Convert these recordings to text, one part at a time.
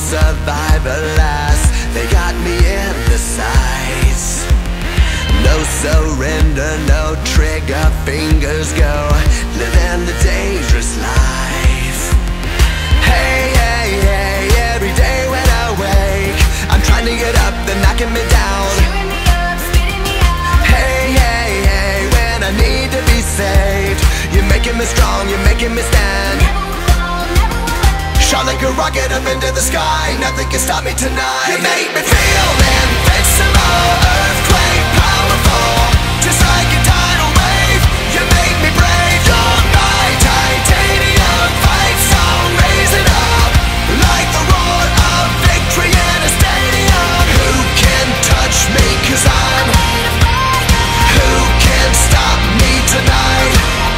survive, alas, they got me in the sights. No surrender, no trigger, fingers go, living the dangerous life. Hey, hey, hey, every day when I wake, I'm trying to get up, they're knocking me down. Chewing me up, spitting me out. Hey, hey, hey, when I need to be saved, you're making me strong, you're making me stand. Never will fall, never will hurt. Shot like a rocket up into the sky, nothing can stop me tonight. You make me feel invincible, earthquake powerful, just like a tidal wave. You make me brave, you're my titanium fight song, raise it up like the roar of victory in a stadium. Who can touch me, 'cause I'm Made of fire. who can stop me tonight?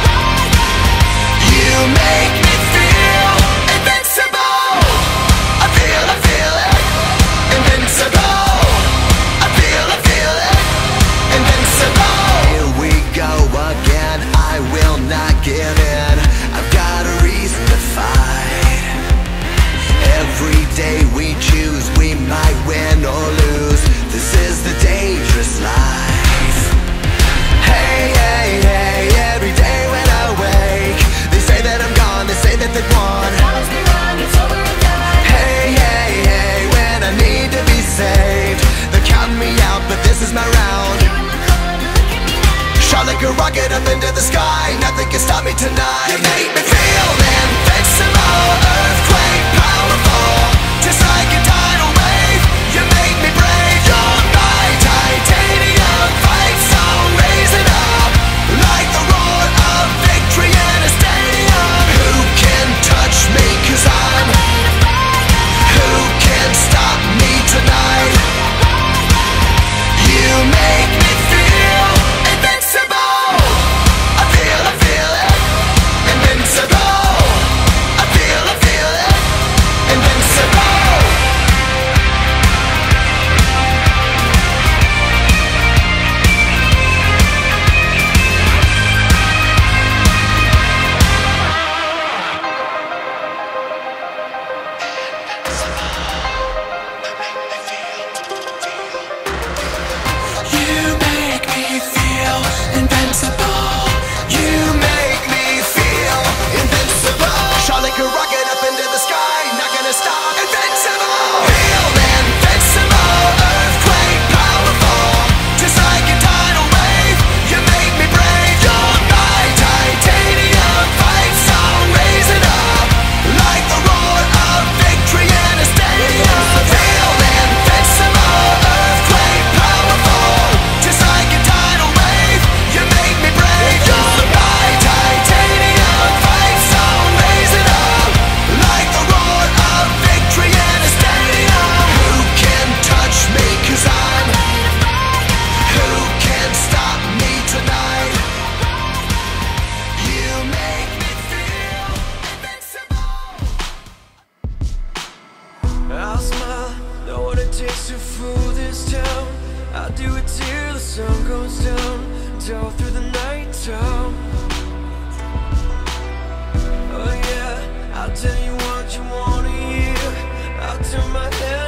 You make me feel invincible. I feel it, invincible. I feel it, invincible. Here we go again, I will not give in. I've got a reason to fight. Every day we choose, we might win or lose. This is the dangerous life. Hey, hey, hey, every day when I wake, they say that I'm gone, they say that they've won. Promise me wrong, it's over and done. Hey, hey, hey, when I need to be saved, they're counting me out, but this is my round. You in my corner, look at me now. Shot like a rocket up into the sky, nothing can stop me tonight. You make me feel invincible, earthquake powerful, just like a tidal wave. You make me brave, you're my titanium fight song, raise it up like the roar of victory in a stadium. Who can touch me, 'cause I'm Made of fire. who can stop me tonight? You make me feel invincible. I feel it, invincible. I feel it, invincible. You make me feel invincible. You make me feel invincible. Shot like a rocket up into the sky, not gonna stop. Invincible. Feel invincible, earthquake powerful, just like a tidal wave. You make me brave, you're my titanium fight song, raise it up like the roar of victory in a stadium. Feel invincible, earthquake powerful, just like a tidal wave. You make me brave, you're my titanium fight song, raise it up like the roar of victory in a stadium. Who can touch me, 'cause I'm who can stop me tonight? You make me feel invincible. I'll smile, know what it takes to fool this town. I'll do it till the sun goes down, till through the night time. Oh yeah, I'll tell you what you wanna hear. I'll turn my head